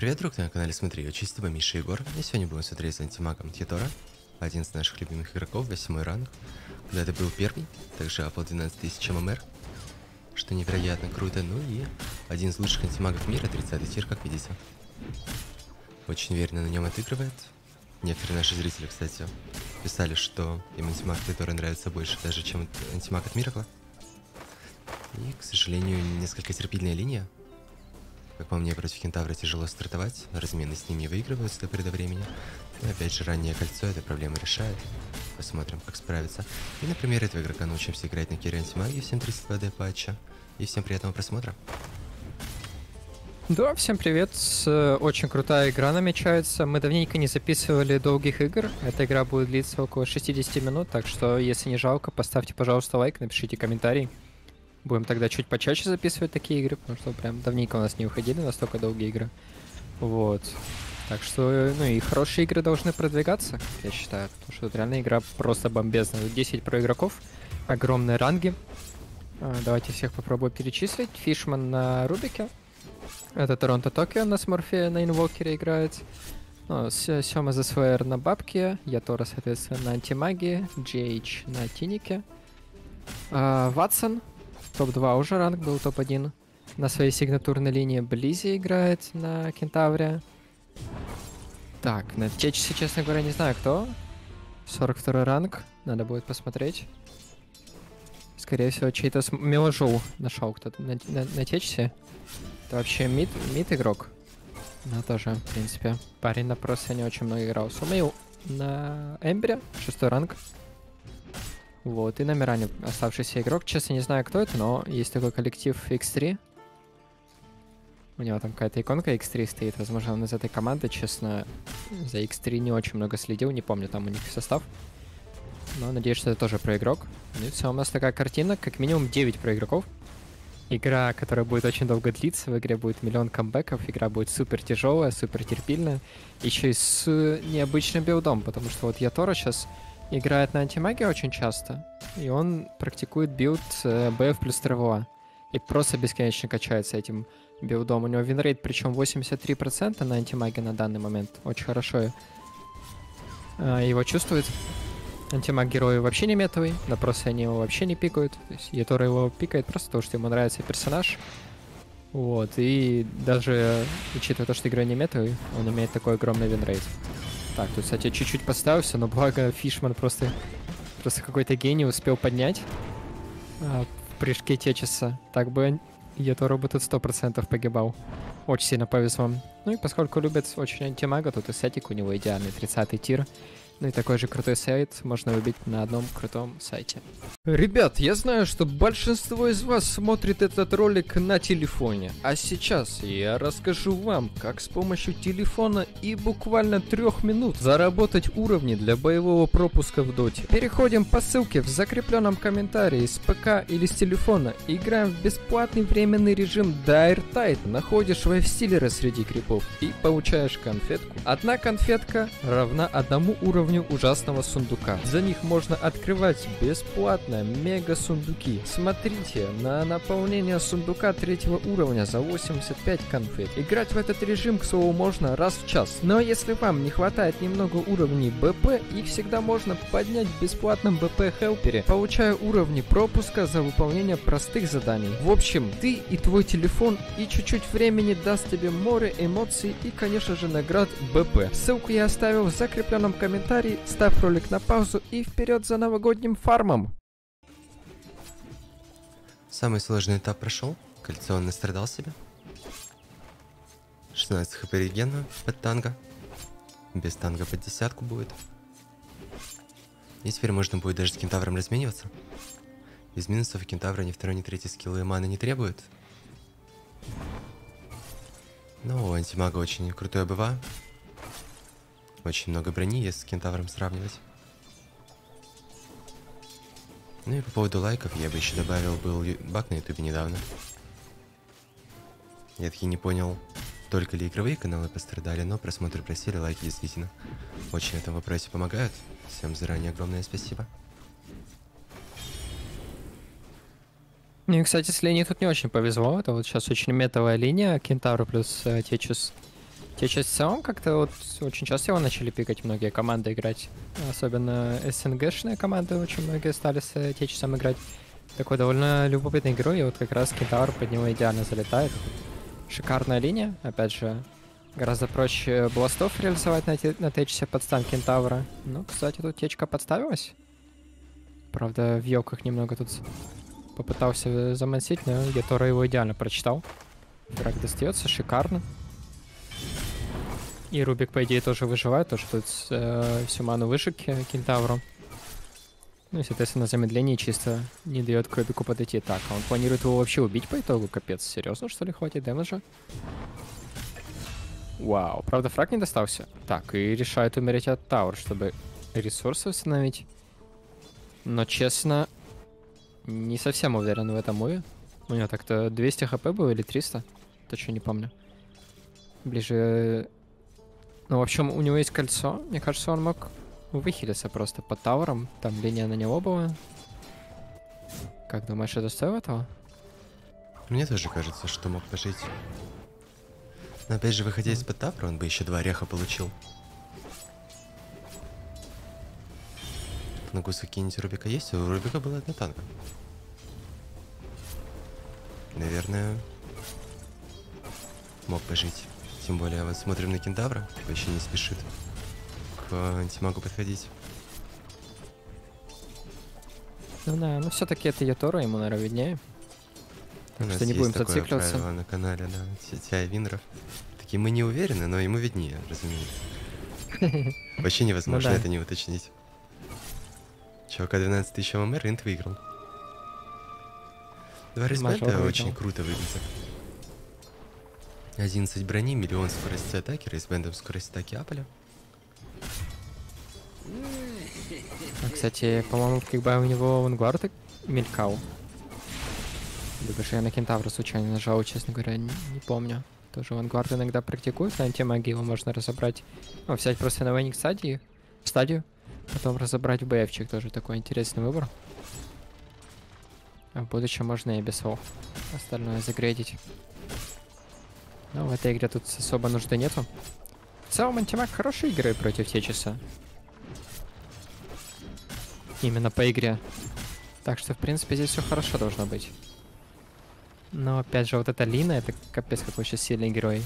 Привет, друг, на канале Смотри, я чисто Миша Егор. И сегодня будем смотреть за антимагом Тьютора, один из наших любимых игроков, 8 ранг. Когда-то был первый, также апал 12 тысяч ММР, что невероятно круто. Ну и один из лучших антимагов мира, 30-й тир, как видите. Очень уверенно на нем отыгрывает. Некоторые наши зрители, кстати, писали, что им антимаг Тьютора нравится больше даже, чем антимаг от Миракла. И, к сожалению, несколько терпильная линия. Как по мне, против Кентавра тяжело стартовать, размены с ними выигрываются до поры до времени. И опять же, раннее кольцо эту проблему решает. Посмотрим, как справиться. И на примере этого игрока научимся играть на керри антимагии в 7.32D патча. И всем приятного просмотра. Да, всем привет. Очень крутая игра намечается. Мы давненько не записывали долгих игр. Эта игра будет длиться около 60 минут, так что, если не жалко, поставьте, пожалуйста, лайк, напишите комментарий. Будем тогда чуть почаще записывать такие игры, потому что прям давненько у нас не выходили настолько долгие игры. Вот. Так что, ну и хорошие игры должны продвигаться, я считаю. Потому что тут реально игра просто бомбезная. 10 про игроков, огромные ранги. Давайте всех попробую перечислить. Фишман на Рубике. Это Торонто Токио на Сморфе на Инвокере играет. Сёма ЗСВР на Бабке. Ятора, соответственно, на Антимагии. GH на Тинике. Ватсон. Топ-2 уже ранг был, топ-1. На своей сигнатурной линии Близи играет на Кентавре. Так, на Течисе, честно говоря, не знаю кто. 42 ранг, надо будет посмотреть. Скорее всего, чей-то Меложоу нашел кто-то на Течисе. Это вообще мид игрок. Ну, тоже, в принципе. Парень на просто не очень много играл. Сумею на Эмбере, 6 ранг. Вот, и на Миране оставшийся игрок. Честно, не знаю, кто это, но есть такой коллектив X3. У него там какая-то иконка X3 стоит. Возможно, он из этой команды. Честно, за X3 не очень много следил. Не помню там у них состав. Но надеюсь, что это тоже про игрок. Ну и в целом у нас такая картина. Как минимум 9 про игроков. Игра, которая будет очень долго длиться. В игре будет миллион камбэков. Игра будет супер тяжелая, супер терпильная. Еще и с необычным билдом. Потому что вот Ятора сейчас играет на антимагии очень часто, и он практикует билд BF плюс ТРВА. И просто бесконечно качается этим билдом. У него винрейт, причем 83% на антимагии на данный момент. Очень хорошо его чувствует. Антимаг герои вообще не метовый, да просто они его вообще не пикают. То есть Ятора его пикает просто потому, что ему нравится персонаж. Вот, и даже учитывая то, что игра не метовый, он имеет такой огромный винрейт. Так, тут, кстати, чуть-чуть поставился, но благо Фишман просто какой-то гений успел поднять в прыжке Течиса. Так бы Ятору бы тут 100% погибал. Очень сильно повезло. Ну и поскольку любят очень антимага, тут и сетик у него идеальный, 30-й тир. Ну и такой же крутой сайт можно убить на одном крутом сайте. Ребят, я знаю, что большинство из вас смотрит этот ролик на телефоне. А сейчас я расскажу вам, как с помощью телефона и буквально 3 минут заработать уровни для боевого пропуска в доте. Переходим по ссылке в закрепленном комментарии с ПК или с телефона. Играем в бесплатный временный режим Dire Tide. Находишь вейв-стиллеры среди крипов и получаешь конфетку. Одна конфетка равна одному уровню ужасного сундука. За них можно открывать бесплатно мега сундуки. Смотрите на наполнение сундука 3-го уровня за 85 конфет. Играть в этот режим, к слову, можно раз в час. Но если вам не хватает немного уровней БП, их всегда можно поднять в бесплатном БП Хелпере, получая уровни пропуска за выполнение простых заданий. В общем, ты и твой телефон и чуть-чуть времени даст тебе море эмоций и, конечно же, наград БП. Ссылку я оставил в закрепленном комментарии. Ставь ролик на паузу и вперед за новогодним фармом. Самый сложный этап прошел. Кольцо он настрадал себя. 16 хп регена под танго. Без танго под 10 будет. И теперь можно будет даже с кентавром размениваться. Из минусов кентавра ни второй, ни третий скиллы и маны не требует. Но у антимага очень крутой АБВ. Очень много брони, если с кентавром сравнивать. Ну и по поводу лайков, я бы еще добавил, был баг на ютубе недавно. Я таки не понял, только ли игровые каналы пострадали, но просмотры просели, лайки действительно очень в этом вопросе помогают. Всем заранее огромное спасибо. Мне, кстати, с линией тут не очень повезло. Это вот сейчас очень метовая линия. Кентавр плюс Сейчас в целом как-то вот очень часто его начали пикать многие команды играть. Особенно СНГшные команды очень многие стали с Течесом играть. Такой довольно любопытный герой, и вот как раз Кентавр под него идеально залетает. Шикарная линия, опять же, гораздо проще бластов реализовать на Течесе под стан Кентавра. Ну, кстати, тут Течка подставилась. Правда, в йоках немного тут попытался замансить, но Ятора его идеально прочитал. Фраг достается, шикарно. И Рубик, по идее, тоже выживает, то что тут всю ману выжег Кентавру. Ну и, соответственно, замедление чисто не дает к Рубику подойти. Так, а он планирует его вообще убить по итогу? Капец, серьезно, что ли, хватит дэмэджа? Вау, правда, фраг не достался. Так, и решает умереть от Тауэр, чтобы ресурсы установить. Но, честно, не совсем уверен в этом муве. У него так-то 200 хп было или 300? Точно не помню. Ближе... Ну, в общем, у него есть кольцо. Мне кажется, он мог выхилиться просто под тауром. Там линия на него была. Как думаешь, это стоит этого? Мне тоже кажется, что мог пожить. Но опять же, выходя из-под тавра, он бы еще 2 ореха получил. На гусах какие-нибудь Рубика есть? У Рубика была одна танка. Наверное, мог пожить. Тем более, вот смотрим на Кентавра, вообще не спешит к антимагу подходить. Ну да, но все-таки это Ятора, ему, наверное, виднее. У нас что не есть будем такое зацикливаться. правило на канале, да, TI Винеров. Такие мы не уверены, но ему виднее, разумеется. Вообще невозможно Ну да. это не уточнить. Чувака 12 тысяч ММР, инт выиграл. Два респекта Мажор очень выиграл. круто выглядят. 11 брони, миллион скорости атаки, рейсбендом скорость атаки Аполя. А, кстати, по-моему, в кикбай у него вангвард мелькал. Либо же я на Кентавра случайно нажал, честно говоря, не помню. Тоже вангвард иногда практикует, на антимагии его можно разобрать. Ну, взять просто на вейник стадию, потом разобрать в БФчик, тоже такой интересный выбор. А в будущем можно и без слов остальное загрейдить. Но в этой игре тут особо нужды нету. В целом, антимаг хорошие игры против Течеса. Именно по игре. Так что, в принципе, здесь все хорошо должно быть. Но, опять же, вот эта Лина, это капец какой сейчас сильный герой.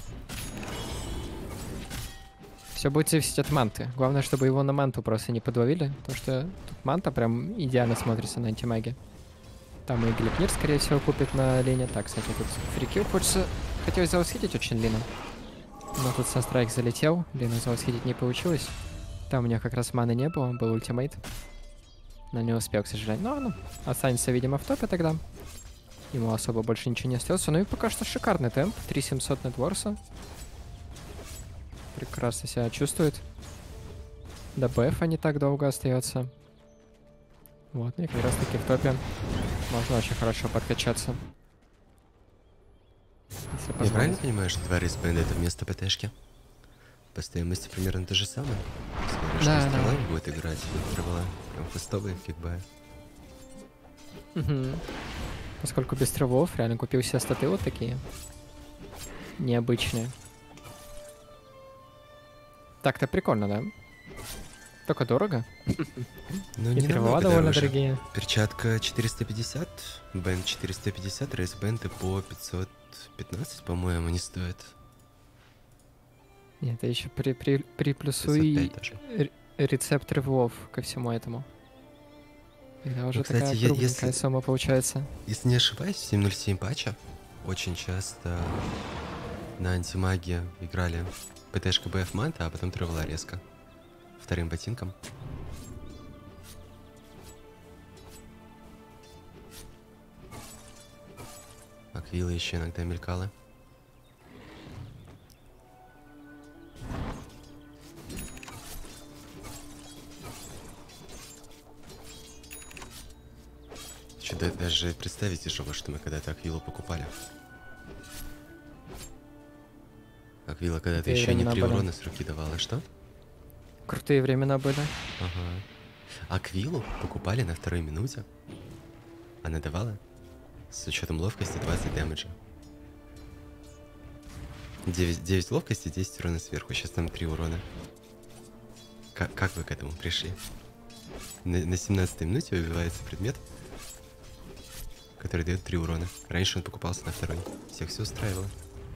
Все будет зависеть от манты. Главное, чтобы его на манту просто не подловили, потому что тут манта прям идеально смотрится на антимаге. Там и Глипнир, скорее всего, купит на Лине. Так, кстати, тут фрикил хочется... Хотелось заусхитить очень Лину. Но тут Санстрайк залетел. Лину заусхитить не получилось. Там у него как раз маны не было, был ультимейт. Но не успел, к сожалению. Но он останется, видимо, в топе тогда. Ему особо больше ничего не остается. Ну и пока что шикарный темп. 3700 нетворса. Прекрасно себя чувствует. До БФа не так долго остается. Вот, и как раз таки в топе можно очень хорошо подкачаться. Если Я позволить. правильно понимаю, что 2 рейсбенда это вместо ПТшки? По стоимости примерно то же самое. Смотришь, Да, что да. Starline будет играть, была прям фастовая в кикбае. Мгм. Поскольку без травов реально купил себе статы вот такие. Необычные. Так-то прикольно, да? Только дорого. Ну, И не травова намного довольно дороже. дорогие. Перчатка 450, бенд 450, рейсбенды по 515, по-моему, не стоят. Нет, это еще приплюсуй 505 даже. рецепт рывов ко всему этому. Тогда уже кстати, такая кругленькая если- сумма получается. Если не ошибаюсь, в 7.07 патча очень часто на антимаге играли ПТшка БФ манта, а потом тревела резко. Вторым ботинком. Аквила еще иногда мелькала. Что-то даже представить тяжело, что мы когда-то Аквилу покупали. Аквила когда-то Крутые еще не времена 3 были. урона с руки давала, что? Крутые времена были. Ага. Аквилу покупали на 2-й минуте. Она давала с учетом ловкости 20 дэмэджа. 9 ловкости, 10 урона сверху. Сейчас там 3 урона. Как вы к этому пришли? На 17-й минуте выбивается предмет, который дает 3 урона. Раньше он покупался на второй. Всех все устраивало.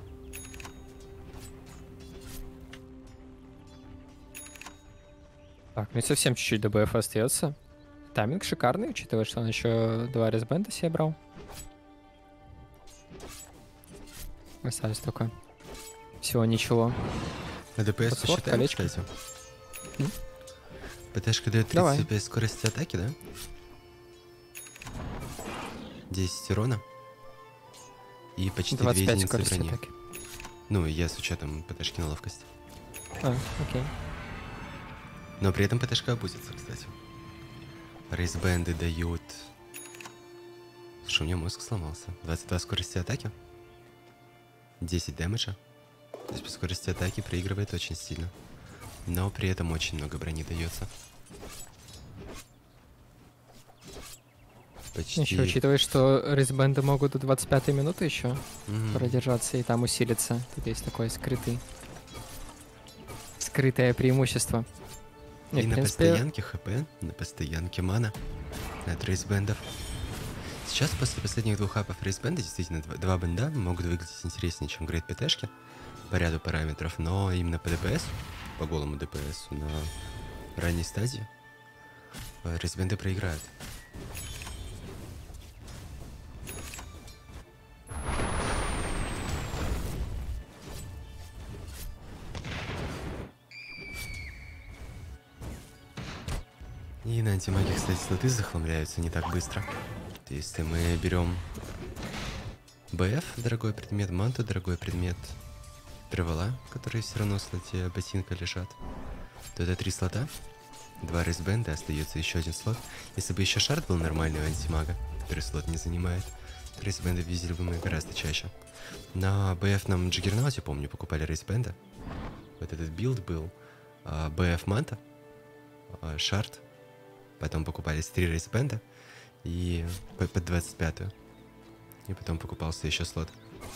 Так, ну и совсем чуть-чуть до БФ остается. Тайминг шикарный, учитывая, что он еще 2 резбенда себе брал. Осталось только всего ничего. А ДПС Подспорт, посчитаем, колечко. кстати. ПТшка дает Давай. 35 скорости атаки, да? 10 урона. И почти 2 25 единицы скорости брони. атаки. Ну, я с учетом ПТшки на ловкость. А, окей. Но при этом ПТшка обузится, кстати. Рейсбенды дают... Слушай, у меня мозг сломался. 22 скорости атаки. 10 дэмэджа. То есть по скорости атаки проигрывает очень сильно. Но при этом очень много брони дается. Почти... Еще учитывая, что рейсбенды могут до 25 минуты еще Мгм. продержаться и там усилиться. Тут есть такое скрытое преимущество. И в на принципе, постоянке ХП, на постоянке мана от рейсбендов. Сейчас после последних 2 апов рейсбенда действительно 2 бенда могут выглядеть интереснее, чем грейд ПТшки по ряду параметров, но именно по ДПС, по голому ДПС на ранней стадии рейсбенды проиграют. И на антимаге, кстати, слоты захламляются не так быстро. То есть, если мы берем БФ, дорогой предмет, манту, дорогой предмет, древола, которые все равно в слоте ботинка лежат, то это 3 слота, 2 рейсбенда, остается еще 1 слот. Если бы еще шард был нормальный у антимага, который слот не занимает, то рейсбенды видели бы мы гораздо чаще. На БФ нам Джиггернауте, помню, покупали рейсбенда. Вот этот билд был. БФ манта, шард. Потом покупались 3 рейсбенда и под 25-ю. И потом покупался еще слот.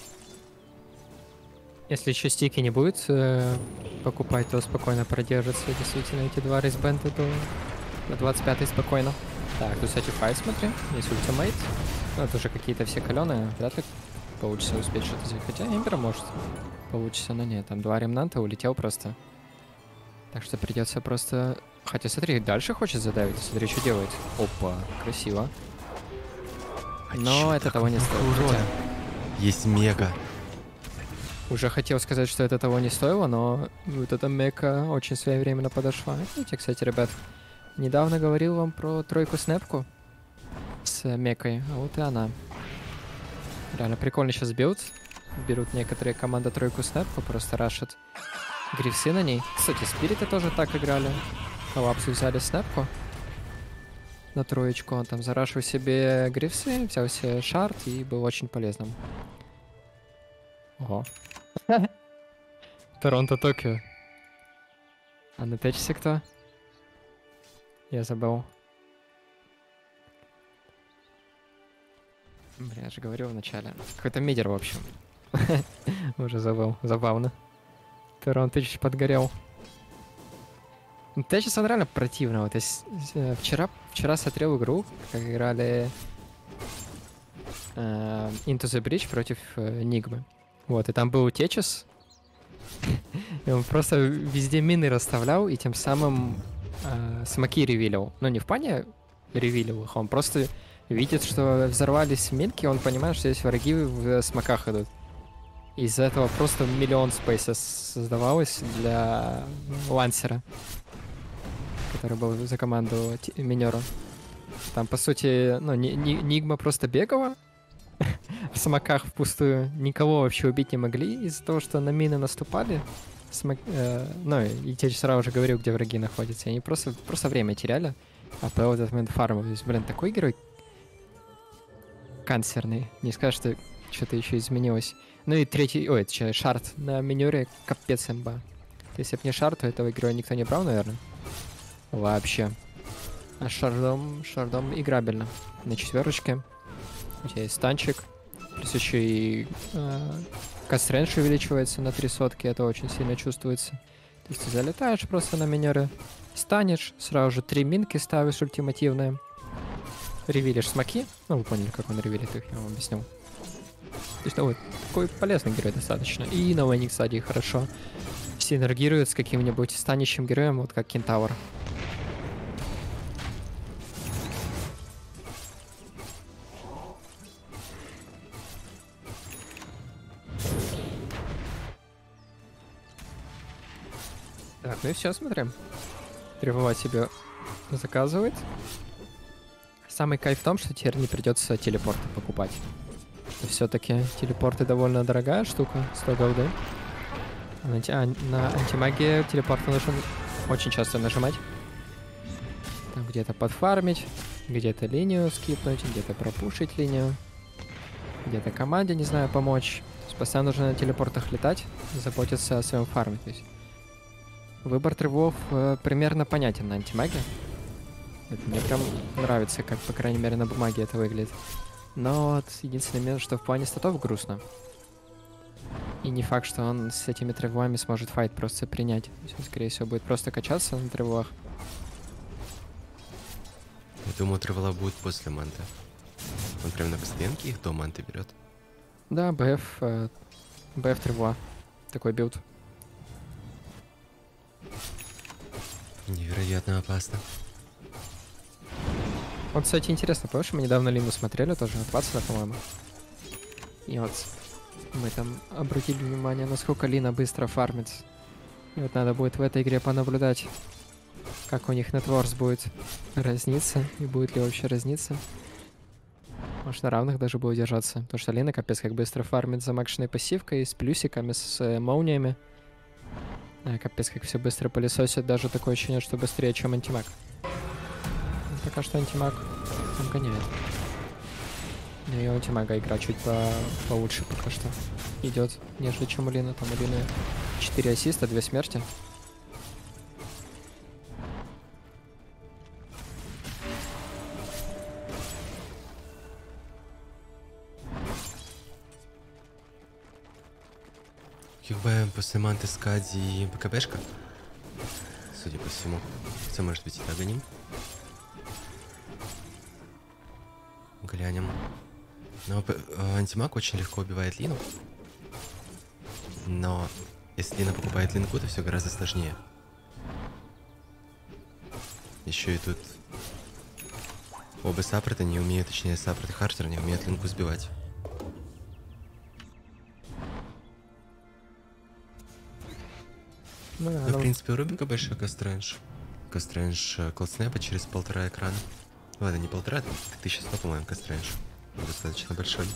если еще стики не будет покупать, то спокойно продержится действительно эти 2 рейсбенда до 25 спокойно. Так, тут, кстати, файт, смотри, есть ультимейт. Ну, это уже какие-то все каленые, вряд ли получится успеть что-то сделать. Хотя Эмбера может получится, но нет, там 2 ремнанта улетел просто. Так что придется просто... Хотя, смотри, дальше хочет задавить, смотри, что делает. Опа, красиво. Но чё это так того не много стоит. урона? Хотя Есть мега. уже хотел сказать, что это того не стоило, но вот эта мека очень своевременно подошла. Видите, кстати, ребят, недавно говорил вам про тройку снэпку с мекой, а вот и она. Реально прикольно сейчас билд. Берут некоторые команды тройку снэпку, просто рашат грифсы на ней. Кстати, спириты тоже так играли. Коллапсы взяли снэпку на троечку. Он там зарашил себе грифсы, взял себе шард и был очень полезным. Ого. Торонто, Токио. А на течсе кто? Я забыл. Бля, я же говорил вначале. Какой-то мидер, в общем. Уже забыл. Забавно. Торонто чуть подгорел. Течес он реально противно. Вот вчера смотрел игру, как играли Into the Breach против Нигмы. Вот, и там был Течес. И он просто везде мины расставлял, и тем самым смоки ревилил. Ну, не в плане ревилил их, он просто видит, что взорвались минки, он понимает, что здесь враги в смоках идут. Из-за этого просто миллион спейса создавалось для лансера, который был за команду минера. Там, по сути, ну, Нигма просто бегала в смоках впустую. Никого вообще убить не могли из-за того, что на мины наступали. Ну, и Теч сразу же говорил, где враги находятся. И они просто время теряли. А ПЛ в этот момент фармил. Блин, такой герой канцерный. Не скажешь, что что-то еще изменилось. Ну и третий... Ой, это шард на минере капец имба. Если бы не шард, то этого героя никто не брал, наверное. Вообще. А шардом играбельно. На 4. У тебя есть станчик. Плюс еще и Кастрэндж увеличивается на 3 сотки, это очень сильно чувствуется. То есть ты залетаешь просто на минеры, станешь, сразу же 3 минки ставишь ультимативные, ревилишь смоки. Ну, вы поняли, как он ревилит их, я вам объяснил. То есть, ну, такой полезный герой достаточно. И на лейнинг стадии хорошо синергирует с каким-нибудь станищим героем, вот как Кентавр. Так, ну и все, смотрим. Требовать себе заказывает. Самый кайф в том, что теперь не придется телепорты покупать. Все-таки телепорты довольно дорогая штука, 100 голды. На антимагии телепорты нужно очень часто нажимать. Там где-то подфармить, где-то линию скипнуть, где-то пропушить линию, где-то команде, не знаю, помочь. То есть постоянно нужно на телепортах летать, заботиться о своем фарме. То есть выбор тревов примерно понятен на антимаге. Это мне прям нравится, как, по крайней мере, на бумаге это выглядит. Но вот единственный минус, что в плане статов грустно. И не факт, что он с этими тревами сможет файт просто принять. То есть он, скорее всего, будет просто качаться на тревах. Я думаю, тревела будет после манты. Он прям на постоянке их до манты берет. Да, БФ тревела. Такой билд. Невероятно опасно. Вот, кстати, интересно, помнишь, мы недавно Лину смотрели, тоже от Ватсона, по-моему. И вот мы там обратили внимание, насколько Лина быстро фармит. И вот надо будет в этой игре понаблюдать, как у них нетворс будет разниться, и будет ли вообще разниться. Может, на равных даже будет держаться. Потому что Лина капец как быстро фармит за макшной пассивкой, с плюсиками, с молниями. Капец как все быстро пылесосит, даже такое ощущение, что быстрее, чем антимаг. Пока что антимаг там гоняет. Ну и у антимага игра чуть получше пока что идет, нежели чем у Лины. Там у Лины 4 ассиста, 2 смерти. Кикбэм после манты Скади и БКБшка. Судя по всему. Хотя, может быть, и так гоним. Глянем. Но антимаг очень легко убивает Лину. Но если Лина покупает линку, то все гораздо сложнее. Еще и тут оба саппорта не умеют, точнее саппорт и Хартер не умеют линку сбивать. Ну, да, в принципе, у Рубика большой Кастрэндж. Кастрэндж колдснэпа через 1,5 экрана. Ладно, не 1,5, 1100, по-моему, Кастрэндж. Достаточно большой.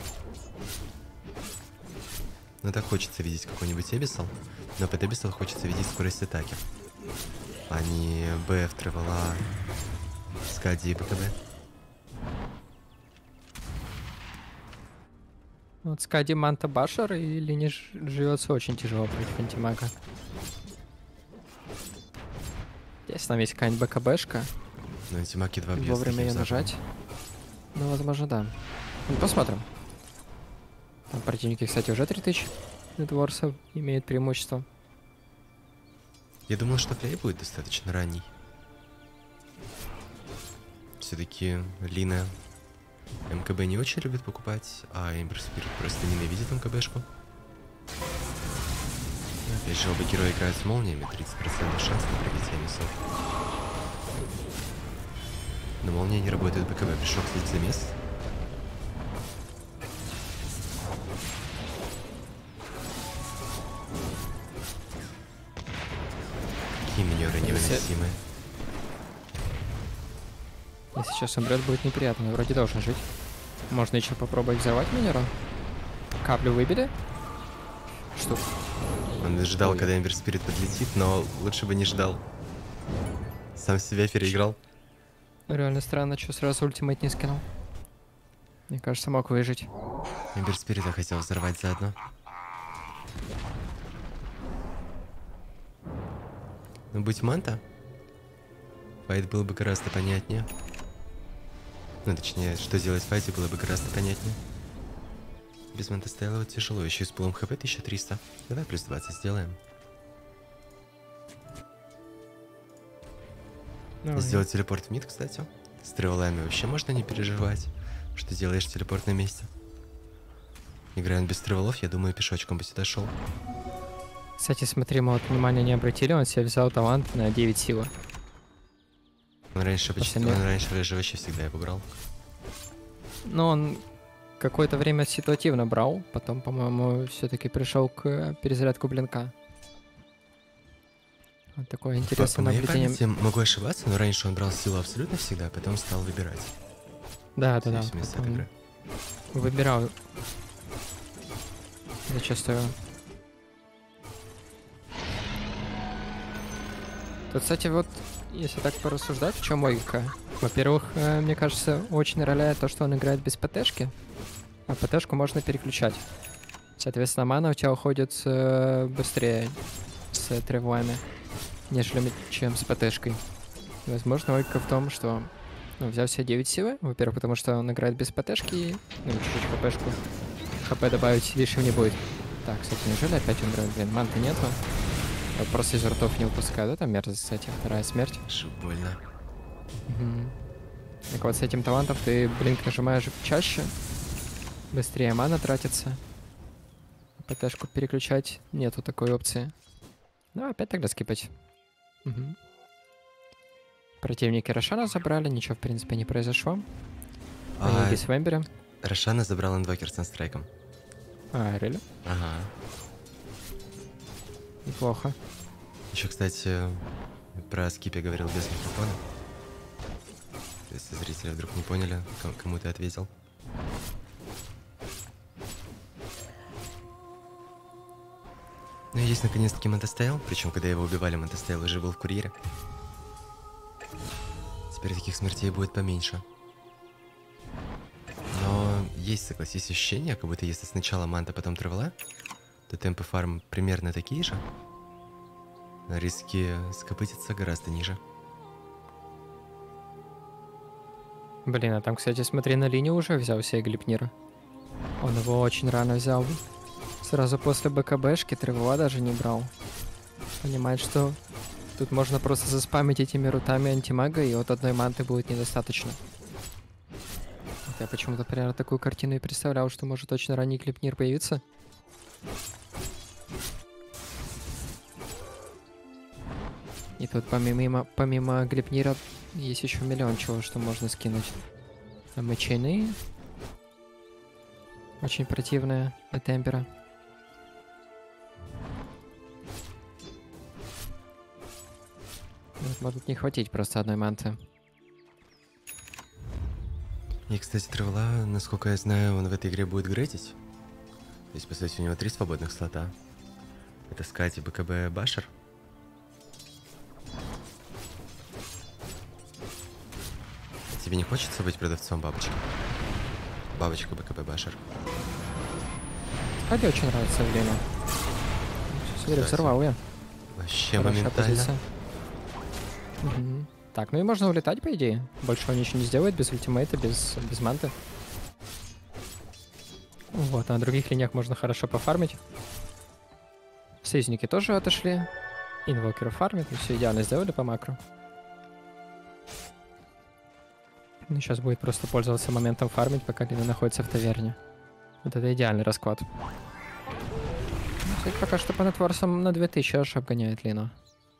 Но так хочется видеть какой-нибудь Эбисал. Но под Эбисал хочется видеть скорость атаки. А не БФ, Тревела, Скади и БКБ. Вот Скади, Манта, Башер и Лине живется очень тяжело против антимага. Если там есть какая-нибудь БКБшка, Но антимаг едва бьет. вовремя ее нажать. Ну, возможно, да. Ну, посмотрим. Там противники, кстати, уже 3000 нетворсов имеют преимущество. Я думал, что плей будет достаточно ранний. Все-таки Лина МКБ не очень любит покупать, а Эмбер Спирит просто ненавидит МКБшку. Опять же, оба героя играют с молниями, 30% шанс на пробитие мясов. Но молния не работает в БКБ. Пришел, кстати, замес. Какие минеры невыносимые. Если сейчас умрет, будет неприятно. Вроде должен жить. Можно еще попробовать взорвать минеру. Каплю выбили. Что? Он ждал, когда Эмбер Спирит подлетит, но лучше бы не ждал. Сам себя переиграл. Реально странно, что сразу ультимейт не скинул. Мне кажется, мог выжить. Эмбер Спирита хотел взорвать заодно. Но будь манта, файт был бы гораздо понятнее. Ну, точнее, что делать в файте было бы гораздо понятнее. без Монтестейла вот тяжело. Еще и с пулом хп 1300. Давай плюс 20 сделаем. Давай. Сделать телепорт в мид, кстати. С тревелами вообще можно не переживать, что делаешь телепорт на месте. Играя без тревелов, я думаю, пешочком бы сюда шел. Кстати, смотри, мы вот внимания не обратили, он себе взял талант на 9 силы. Он раньше же вообще всегда его брал. Но он какое-то время ситуативно брал, потом, по-моему, все-таки пришел к перезарядку блинка. Вот такое По интересное моей наблюдение. памяти могу ошибаться, но раньше он брал силу абсолютно всегда, потом стал выбирать. Да. В зависимости от игры. Выбирал зачастую. Тут, кстати, вот, если так порассуждать, в чем логика? Во-первых, мне кажется, очень роляет то, что он играет без ПТшки, а ПТшку можно переключать. Соответственно, мана у тебя уходит быстрее с тревами, нежели чем с ПТшкой. Возможно, логика в том, что взял себе 9 силы, во-первых, потому что он играет без ПТшки, чуть-чуть ХПшку. ХП добавить лишним не будет. Так, кстати, неужели опять он играет? Блин, манты нету. Вот просто из ртов не выпускаю, да, там мерзость, кстати, вторая смерть. Что больно. Угу. Так вот, с этим талантом ты блинк нажимаешь чаще, быстрее мана тратится. ПТшку переключать нету такой опции. Ну, опять тогда скипать. Угу. Противники Рошана забрали, ничего, в принципе, не произошло. Они без Вембера. Рошана забрал инвокер с анстрайком. Реально? Ага. Неплохо. Еще, кстати, про скип я говорил без микрофона. Если зрители вдруг не поняли, кому ты ответил. Ну и есть наконец-таки Монтестейл, причем когда его убивали, Монтестейл уже был в курьере. Теперь таких смертей будет поменьше. Но есть, согласись, ощущение, как будто если сначала манта, потом тревела, то темпы фарм примерно такие же. А риски скопытиться гораздо ниже. Блин, а там, кстати, смотри, на линию уже взял себе Глипнира. Он его очень рано взял. Сразу после БКБшки Тревела даже не брал. Понимает, что тут можно просто заспамить этими рутами антимага, и от одной манты будет недостаточно. Вот я почему-то примерно такую картину и представлял, что может очень ранний Глипнир появиться. И тут помимо Глипнира есть еще миллион чего, что можно скинуть. Там и чайны. Очень противные от Эмбера. Может не хватить просто одной манты. И, кстати, Тревела, насколько я знаю, он в этой игре будет грейдить. То есть, по сути, у него 3 свободных слота. Это Скати, БКБ, Башер. Тебе не хочется быть продавцом бабочки? Бабочка, БКБ, Башер. Хади очень нравится время. Смотри, взорвал я. Вообще Хорошая моментально. позиция. Угу. Так, ну и можно улетать, по идее. Больше он ничего не сделает без ультимейта, без манты. Вот, а на других линиях можно хорошо пофармить. Союзники тоже отошли. Инвокеры фармят, все идеально сделали по макро. Ну, сейчас будет просто пользоваться моментом фармить, пока Лина находится в таверне. Вот это идеальный расклад. Ну, кстати, пока что по нетворсам на 2000 аж обгоняет Лину.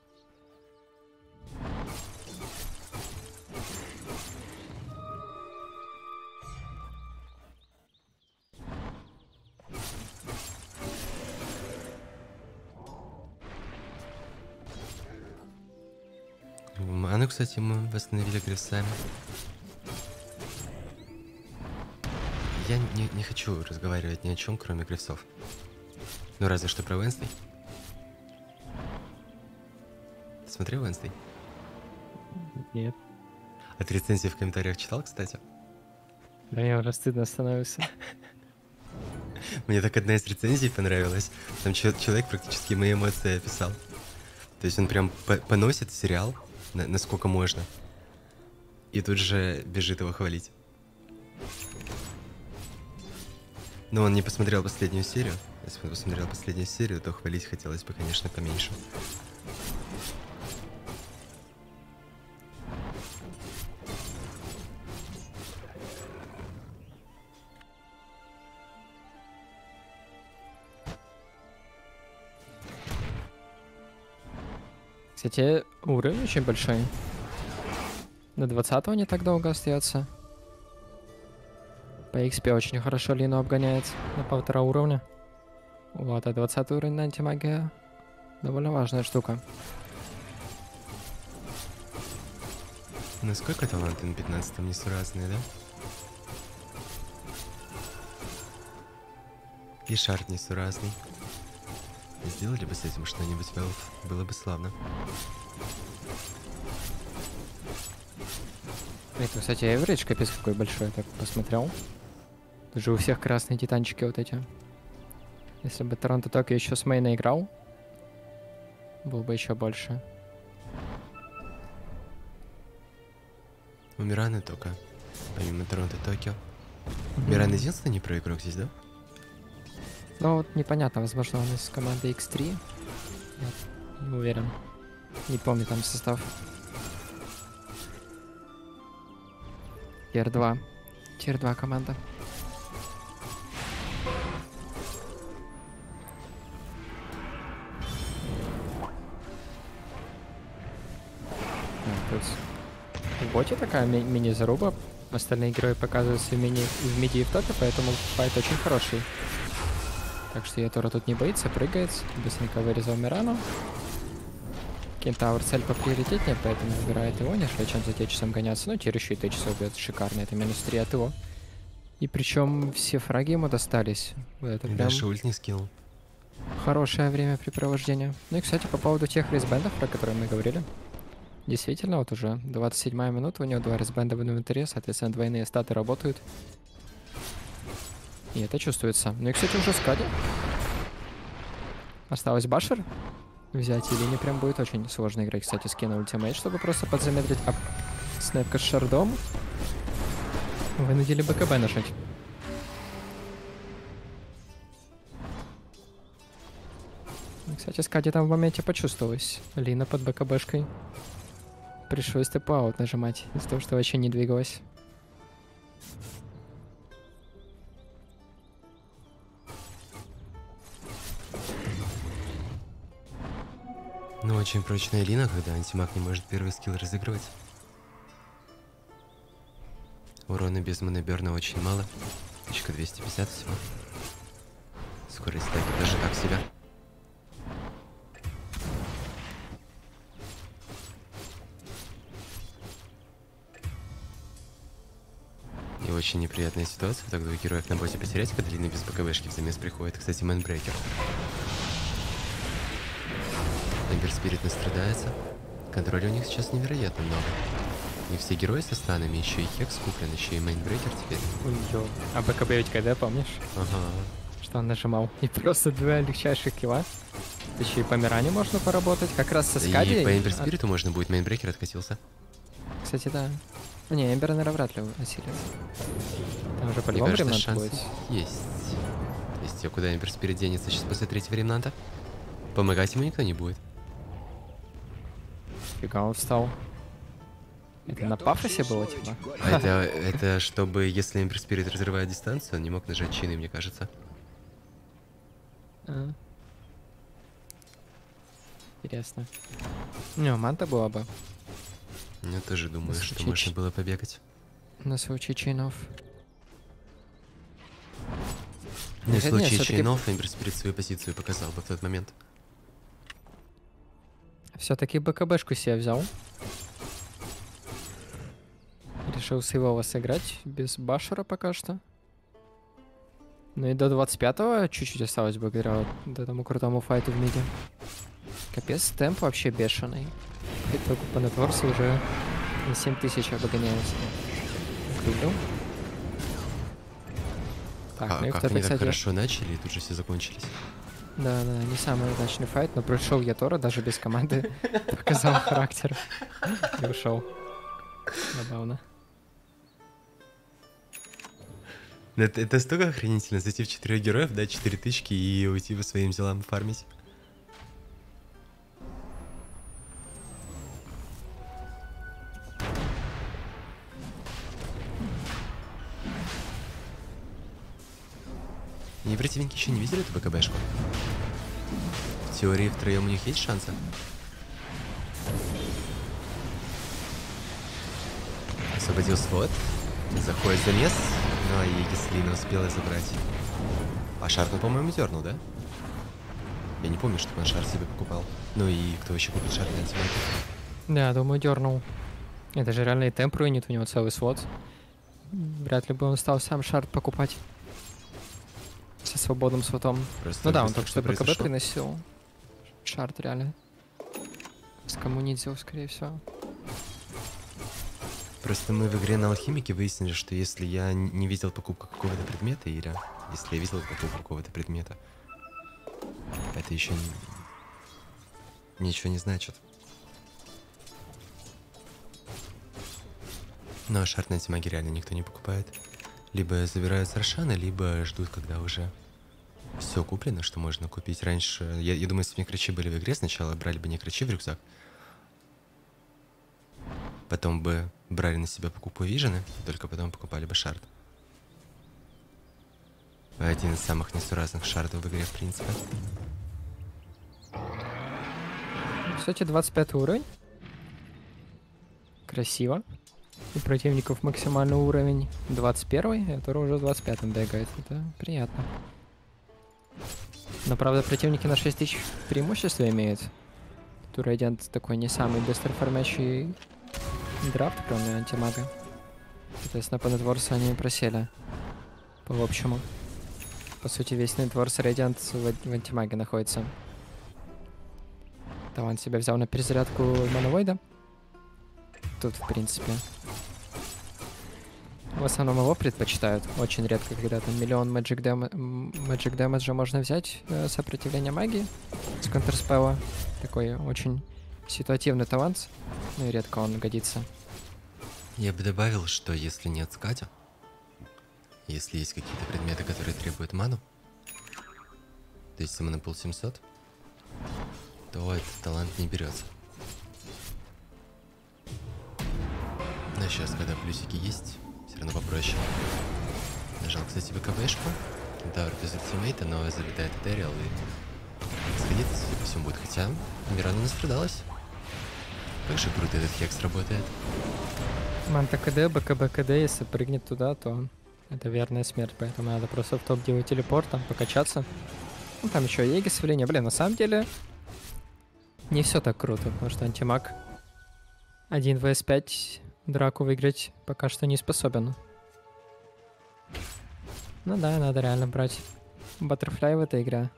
Ману, кстати, мы восстановили грифсами. Я не хочу разговаривать ни о чем, кроме грифсов. Ну, разве что про Уэнсдей. Ты смотрел Уэнсдей? Нет. А ты рецензии в комментариях читал, кстати? Да мне уже стыдно становится. Мне так одна из рецензий понравилась. Там человек практически мои эмоции описал. То есть он прям поносит сериал, насколько можно. И тут же бежит его хвалить. Но он не посмотрел последнюю серию. Если бы он посмотрел последнюю серию, то хвалить хотелось бы, конечно, поменьше. Кстати, уровень очень большой. До 20-го не так долго остается. По XP очень хорошо Лину обгоняет на 1,5 уровня. Вот, а 20 уровень на антимагия довольно важная штука. Насколько таланты на 15-м несуразные, да? И шарт несуразный. Сделали бы с этим что-нибудь, Valve, было бы славно. Это, кстати, эвридж капец какой большой, я так посмотрел. Тут же у всех красные титанчики вот эти. Если бы Торонто Токио еще с мейна играл, было бы еще больше. У Мираны только, помимо Торонто Токио. Миран единственный не про игрок здесь, да? Ну вот непонятно, возможно, он из команды X3. Я не уверен. Не помню там состав. Тир 2. Тир 2 команда. Тут в боте такая мини-заруба. Остальные герои показываются в миди и в топе, поэтому файт очень хороший. Так что Ятора тут не боится, прыгает. Быстренько вырезал Мирану. Кентавр цель поприоритетнее, поэтому выбирает его, нежели чем за Течесом гоняться. Ну, Тир еще и Течеса убьет. Шикарно, это минус 3 от его. И причем все фраги ему достались. Это прям Даже ульт не скинул. хорошее времяпрепровождение. Ну и, кстати, по поводу тех рейсбендов, про которые мы говорили. Действительно, вот уже 27-я минута, у него 2 рейсбенда в инвентаре, соответственно, двойные статы работают. И это чувствуется. Ну и, кстати, уже Скади. Осталось Башер взять, или не прям будет очень сложно играть. Кстати, скинул ультимейт, чтобы просто подзамедлить. А снэпка с шардом вынудили БКБ нажать. Кстати, Скади там в моменте почувствовалась. Лина под БКБшкой. Пришлось тэп-аут нажимать из-за того, что вообще не двигалась. Ну, очень прочная Лина, когда антимаг не может первый скилл разыгрывать. Урона без моноберна очень мало. 1250 всего. Скорость стаки даже так себя. И очень неприятная ситуация, так двух героев на боте потерять, когда Лина без БКБшки в замес приходит. Кстати, мэнбрейкер. Эмбер Спирит настрадается. Контроля у них сейчас невероятно много. У них все герои со станами, еще и Хекс куплен, еще и мейнбрейкер теперь. Ой-ё. А БКБ ведь когда, помнишь? Ага. Что он нажимал? И просто 2 легчайших килла. Еще и по Миране можно поработать, как раз со Скади. И по Эмбер Спириту можно будет, мейнбрейкер откатился. Кстати, да. Не, Эмбер, наверное, вряд ли осилит. Там уже Мне по-любому кажется, ремонт шанс будет. есть. То есть, а куда Эмбер Спирит денется сейчас после 3-го ремонта? Помогать ему никто не будет. Фига он встал. Это на пафосе было, типа? А это чтобы, если Эмбер Спирит разрывает дистанцию, он не мог нажать чины, мне кажется. А. Интересно. Не, манта была бы Я тоже думаю, что Случай можно было побегать. на случай чинов. Ну, в Нет, случае всё-таки- чайнов Эмбер Спирит свою позицию показал бы в тот момент. Все-таки БКБшку себе взял. Решил с его сыграть без башера пока что. Ну и до 25-го чуть-чуть осталось благодаря вот этому крутому файту в миде. Капец, темп вообще бешеный. И только по нетворсу уже на 7000 обгоняется. Люблю. Так, А ну и как кто-то, они так кстати... хорошо начали, и тут же все закончились. Да, не самый удачный файт, но пришел Ятора даже без команды. Показал характер. И ушел. Забавно. Ну, это столько охренительно, зайти в 4 героев, дать 4 тычки и уйти по своим делам фармить. И противники еще не видели эту БКБшку. В теории втроем у них есть шансы. Освободил слот. Заходит замес. Ну а Егислина успела забрать. А Шарт, ну, по-моему, дернул, да? Я не помню, чтобы он Шарт себе покупал. Ну и кто еще купит Шарт на антимаге? Да, думаю, дернул. Это же реально и темп руинит, у него целый слот. Вряд ли бы он стал сам Шарт покупать. Со свободным слотом. Просто Ну да, он быстро только что БКБ произошло. приносил. Шарт реально. Скоммунизил, скорее всего. Просто мы в игре на алхимике выяснили, что если я не видел покупку какого-то предмета, или если я видел покупку какого-то предмета, это еще ничего не значит. Но Шарт на антимаге реально никто не покупает. Либо забирают с Рошана, либо ждут, когда уже все куплено, что можно купить. Раньше, я думаю, если бы некрачи были в игре, сначала брали бы некрачи в рюкзак, потом бы брали на себя покупку Вижены, только потом покупали бы Шарт. Один из самых несуразных шардов в игре, в принципе. Кстати, 25 уровень. Красиво. У противников максимальный уровень 21, который уже 25 бегает. Это приятно. Но, правда, противники на 6000 преимущества имеют. Турайдент такой не самый быстро фармящий драфт, кроме антимага. Соответственно, по нетворсу они просели. По общему. По сути, весь нетворс Рейдиант в антимаге находится. Там он себя взял на перезарядку Моновойда. Тут, в принципе, в основном его предпочитают. Очень редко, когда там миллион Magic Damage можно взять сопротивление магии с контрспелла. Такой очень ситуативный талант. Ну и редко он годится. Я бы добавил, что если нет скатя, если есть какие-то предметы, которые требуют ману, то есть монопол 700, то этот талант не берется. Но сейчас, когда плюсики есть, все равно попроще. Нажал, кстати, БКБшку. Кентавр без ультимейта, но залетает Этериал и сходит, судя по всему, будет. Хотя Мирана настрадалась. Как же круто этот хекс работает. Манта КД, БКБ КД, если прыгнет туда, то это верная смерть, поэтому надо просто в топ делать телепорт, там покачаться. Ну, там еще Егис в линии. Блин, на самом деле не все так круто, потому что антимаг 1 vs 5 драку выиграть пока что не способен. Ну да, надо реально брать Баттерфляй в этой игре.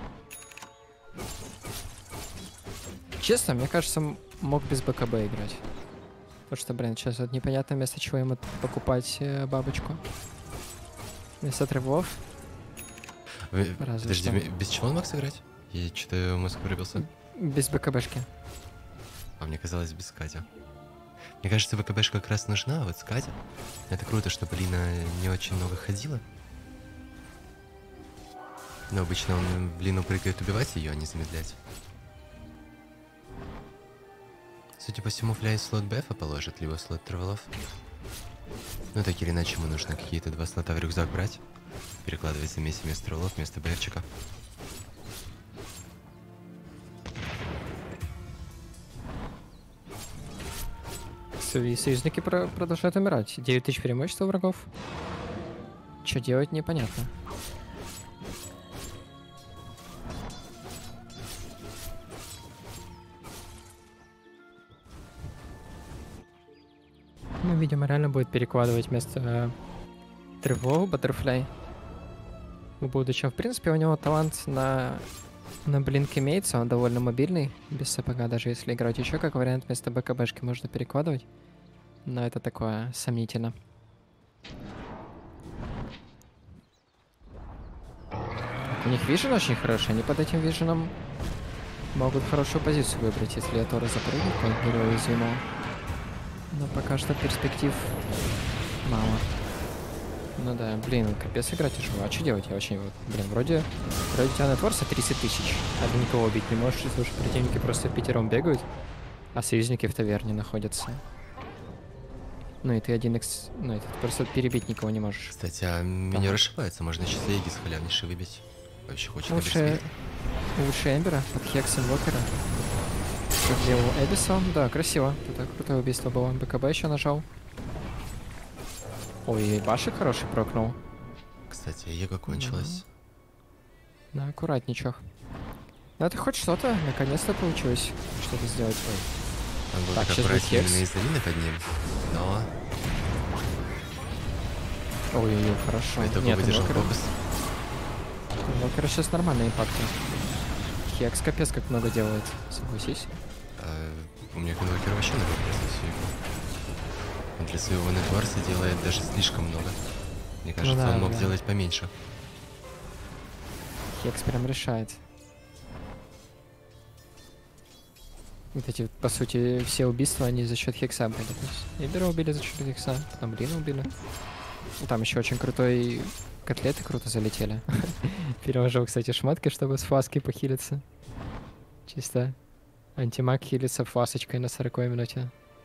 Честно, мне кажется, мог без БКБ играть. Потому что, блин, сейчас вот непонятно, вместо чего ему покупать бабочку. Вместо тревов. Подожди, что. без чего он мог сыграть? Я что-то мозг вырубился. Без БКБшки. А мне казалось, без скатя. Мне кажется, БКБшка как раз нужна, а вот скатя. Это круто, чтобы Лина не очень много ходила. Но обычно он в Лину прыгает убивать ее, а не замедлять. Судя по всему, Фляй слот Бефа положит, либо слот Травелов. Ну так или иначе, ему нужно какие-то 2 слота в рюкзак брать. Перекладывать замесе вместо Травелов, вместо Бефчика. Союзники продолжают умирать. 9000 преимущества у врагов. Что делать, непонятно. Ну, видимо, реально будет перекладывать вместо Тревогу, Баттерфляй в будущем. В принципе, у него талант на блинк имеется, он довольно мобильный, без сапога, даже если играть еще как вариант, вместо БКБшки можно перекладывать. Но это такое сомнительно. У них вижен очень хороший, они под этим виженом могут хорошую позицию выбрать, если я Тора запрыгну, как герой уязвимого. Но пока что перспектив мало. Ну да, блин, капец, игра тяжело. А что делать? Я очень вот, блин, вроде у тебя нетворса 30 тысяч, а ты никого убить не можешь, если уж противники просто пятером бегают, а союзники в таверне находятся. Ну и ты один икс... Ну, это ты просто перебить никого не можешь. Кстати, а меня расшибается, можно сейчас Эгис халявнейший выбить. Вообще хочет Лучше Эмбера под Хекс инвокера. Сделал Эбиса. Да, красиво. Это крутое убийство было. БКБ еще нажал. Ой, башик хороший прокнул. Кстати, Его кончилась. Да, аккуратничок. Ну это хоть что-то, наконец-то получилось что-то сделать. Ой. Он был Так, так сейчас будет аккуратен Хекс. именно из долины под ним, но Ой-ой-ой, хорошо. это Нет, выдержал инвокера. фокус. Инвокера сейчас нормальные импакты. Хекс капец как много делает, согласись. У меня конвокер вообще на за всю игру. Он для своего нетворса делает даже слишком много. Мне кажется, да, он мог да. делать поменьше. Хекс прям решает. Вот эти, по сути, все убийства, они за счет Хекса были. То есть Эбера убили за счет Хекса, потом Лину убили. И там еще очень крутой котлеты круто залетели. Переложил, кстати, шмотки, чтобы с фласки похилиться. Чисто антимаг хилится фласочкой на 40-й минуте.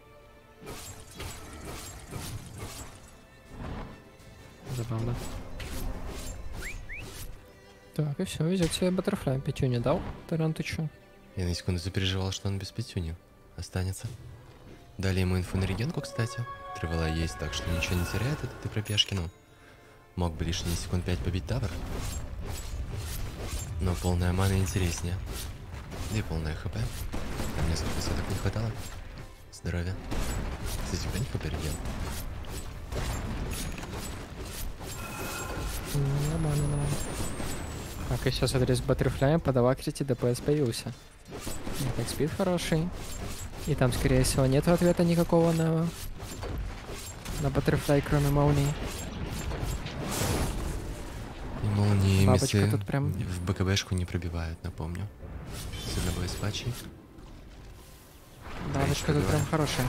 Забавно. Так, и все, везет себе Баттерфляй. Пятью не дал. Тарантычу. Я на секунду запереживал, что он без пятюни останется. Дали ему инфу на регенку, кстати. Тревела есть, так что ничего не теряет от этой пробежки, ну. Мог бы лишние секунд 5 побить тавер. Но полная мана интереснее. И полная хп. Там несколько соток не хватало. Здоровья. Кстати, у них хп реген. Нормально, нормально. Так, и сейчас адрес Баттерфляя под Алакрити ДПС появился. Так, спид хороший. И там, скорее всего, нет ответа никакого на Баттерфляй, кроме молнии. И молнии Бабочка миссы тут прям- в БКБшку не пробивают, напомню. С одного из патчей. Бабочка тут прям хорошая.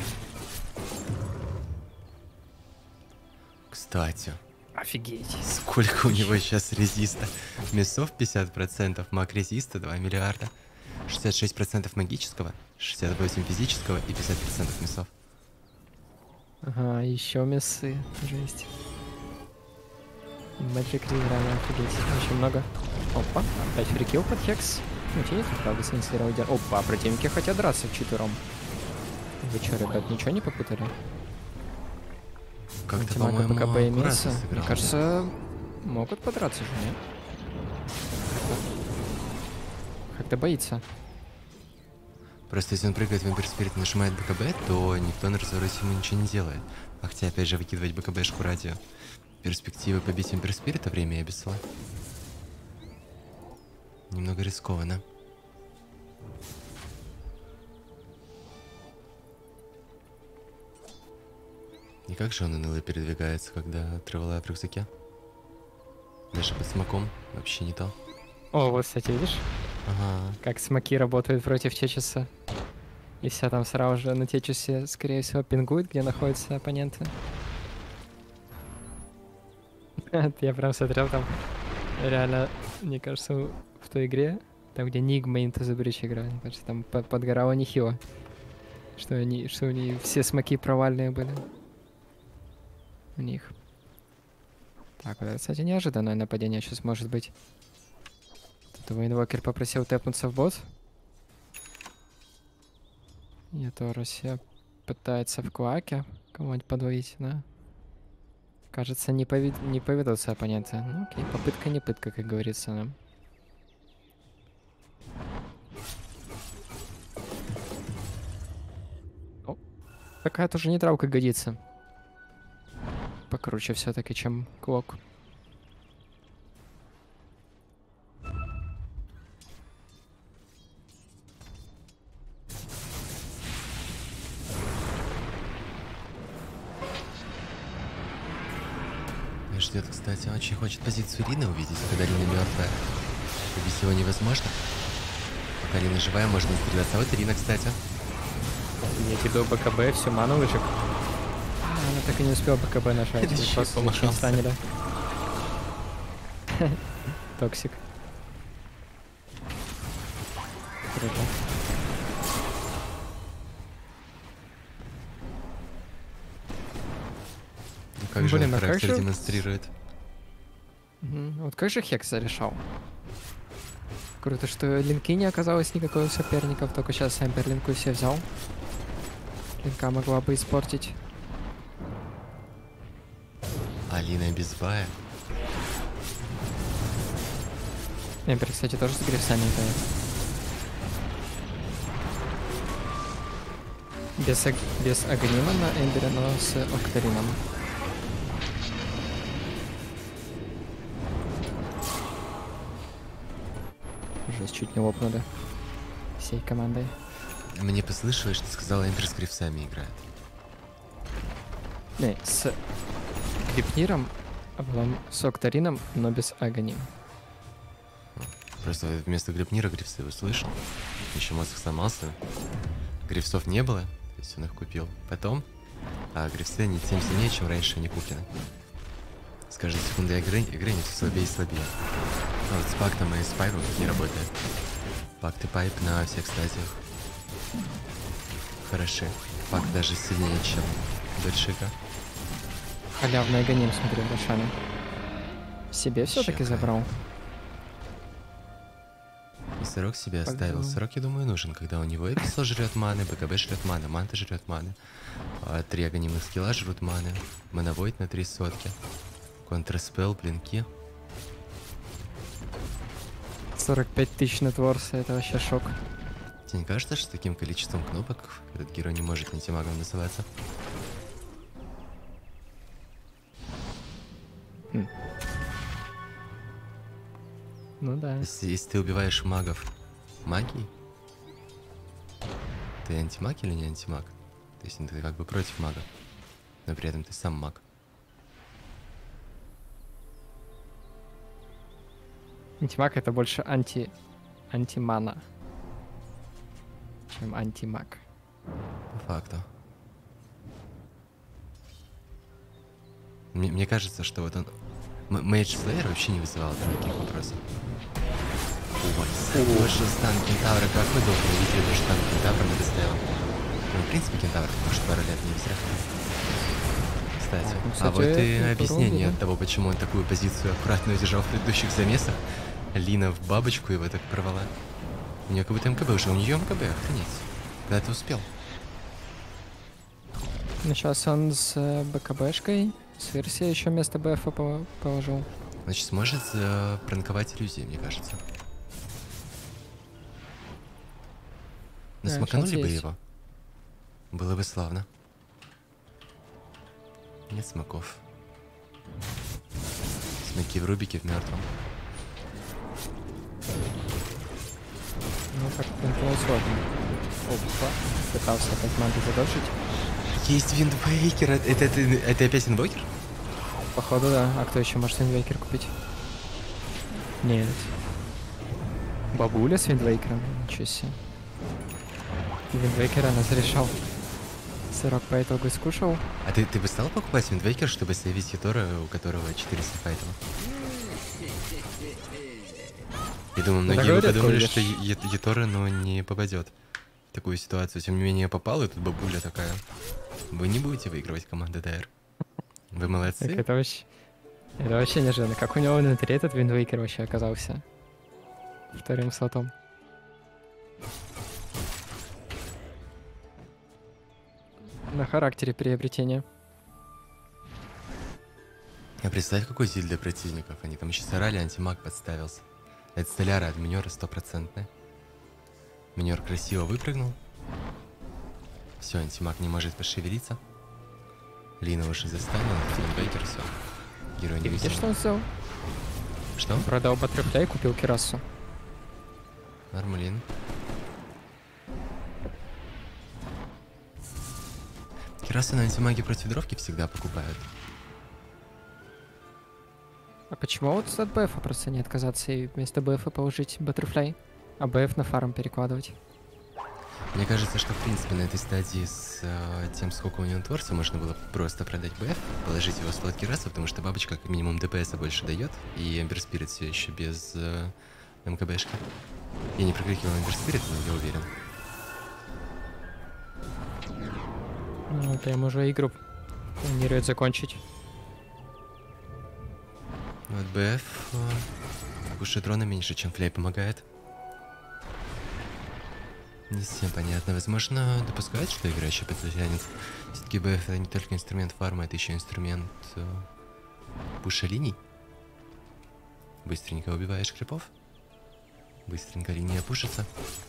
Кстати, Офигеть. сколько у него сейчас резиста? Мясов 50%, маг резиста 2 миллиарда. 66% магического, 68% физического и 50% мясов. Ага, еще мясы. Жесть. Magic Read реально офигеть. Очень много. Опа, опять фрикил под Хекс. Ну, тебе тут, правда, синициировал удар. Опа, противники хотят драться вчетвером. Вы что, ребят, ничего не попутали? Как-то, Антимага по-моему, БКБ аккуратно имеется. Мне сыграл. кажется, могут подраться же, нет? Как-то боится. Просто если он прыгает в Имперспирит и нажимает БКБ, то никто на развороте ему ничего не делает. А хотя, опять же, выкидывать БКБшку ради перспективы побить Имперспирита время Эбисала немного рискованно. И как же он НЛ передвигается, когда Тревела в рюкзаке? Даже под смоком вообще не то. О, вот, кстати, видишь, Ага. как смоки работают против Течеса. И все там сразу же на Течесе, скорее всего, пингуют, где находятся оппоненты. Я прям смотрел там, реально, мне кажется, в той игре, там, где Нигма и Into the Breach играли, мне кажется, там подгорало нехило. Что у них все смоки провальные были. У них. Так, вот это, кстати, неожиданное нападение сейчас может быть. Тут его инвокер попросил тэпнуться в бот. И Торосия пытается в кваке кого-нибудь подвоить, да? Кажется, не поведутся оппоненты. Ну окей, попытка не пытка, как говорится, да. О, такая тоже нейтралка годится. Покруче все-таки, чем Клок. Ждет, кстати, очень хочет позицию Рины увидеть, когда Рина мертвая. Убить его невозможно. Пока Рина живая, можно стрелять. А вот Рина, кстати. Я тебе БКБ, всю ману выжег. Она так и не успела БКБ нажать, Ещё и просто помахался. очень станили. Токсик. Круто. Ну как же Блин, он а как характер же- демонстрирует? Вот как же Хекс зарешал? Круто, что линки не оказалось никакого соперников, только сейчас Эмбер линку все взял. Линка могла бы испортить. Алина без бая. Эмбер, кстати, тоже с грифсами играет. Без Агнима на Эмбере, но с Октарином. Жесть, чуть не лопнули. Всей командой. Мне послышалось, что сказала Эмбер с грифсами играет. Не, с Грипниром, а потом с Октарином, но без Агнима. Просто вместо грипнира грифсы услышал. Еще мозг сломался. Грифсов не было, то есть он их купил. Потом, а грифсы они тем сильнее, чем раньше они куплены. С каждой секундой игры они все слабее и слабее. А вот с пактом и с пайпом не работает. Пакт и пайп на всех стадиях хороши. Пакт даже сильнее, чем Дольшика. Халявный Агним, смотри, Рошами. Себе все-таки Чекай. забрал. И сырок себе Пойду. оставил. Сырок, я думаю, нужен, когда у него Эписл жрет маны, БКБ жрет маны, Манта жрет маны. 3 аганимных скилла жрут маны. Моновойд на 3 сотки. Контрспел, блинки. 45 тысяч нетворса, это вообще шок. Тебе не кажется, что с таким количеством кнопок этот герой не может антимагом называться? Ну да. Если ты убиваешь магов магией, ты антимаг или не антимаг? То есть ты как бы против мага, но при этом ты сам маг. Антимаг это больше антимана, чем антимаг. По факту. Мне кажется, что вот он... Мейдж Слеер вообще не вызывал никаких вопросов. Ой, боже, стан Кентавра, как мы долго не видели, что стан Кентавра не доставил. Ну, в принципе, Кентавр, может, пару лет не зря. Кстати, Ну, а кстати, вот и это объяснение ровно. от того, почему он такую позицию аккуратно удержал в предыдущих замесах. Лина в бабочку его так порвала. У нее как будто МКБ уже, у нее МКБ, охренеть. Когда ты успел? Ну сейчас он с БКБшкой, с версией еще вместо БФа положил. Значит, сможет пранковать иллюзии, мне кажется. Но Да, смаканули шанс бы есть. его. Было бы славно. Нет смоков. Смоки в Рубике в мертвом. Ну, как контрол сложно. Опа, пытался опять манты задольшить. Есть Виндвейкер. Это опять инвокер? Походу, да. А кто еще может Виндвейкер купить? Нет. Бабуля с Виндвейкером? Ничего себе. Виндвейкера нас решал. Сырок по итогу скушал. А ты бы стал покупать Виндвейкер, чтобы сейвить Ятора, у которого 400 файтов? Я думаю, Да многие бы говорят, подумали, говоришь. что Ятора, но не попадет в такую ситуацию. Тем не менее, попал, и тут бабуля такая. Вы не будете выигрывать команду ДР. Вы Так молодцы. это вообще неожиданно. Как у него внутри этот Виндвейкер вообще оказался? Вторым слотом. На характере приобретения. А представь, какой зиль для противников. Они там еще сорали, антимаг подставился. Это столяра от минера 100%. Минер красиво выпрыгнул. Все, антимаг не может пошевелиться. Лина уже заставила, Виндвейкер, все. Герой не Ты видишь, висел. что он сделал? Что? Продал Баттерфляй и купил Кирасу. Нормалин. Кирасы на антимаге против дровки всегда покупают. А почему вот от БФа просто не отказаться и вместо БФа положить Баттерфляй, а БФ на фарм перекладывать? Мне кажется, что в принципе на этой стадии с тем, сколько у него творца, можно было просто продать БФ, положить его в слот Кираса, потому что бабочка как минимум ДПС больше дает, и Эмбер Спирит все еще без МКБшки. Я не прокрикивал Эмбер Спирит, но я уверен. Ну, прям уже игру планирует закончить. Вот БФ кушает дрона меньше, чем Флей помогает. Не совсем понятно. Возможно, допускать, что игра еще подтянется. Все-таки БФ это не только инструмент фарма, это еще инструмент пуша линий. Быстренько убиваешь крипов. Быстренько линия пушится.